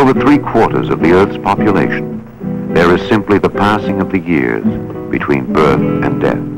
over 3/4 of the Earth's population, there is simply the passing of the years between birth and death.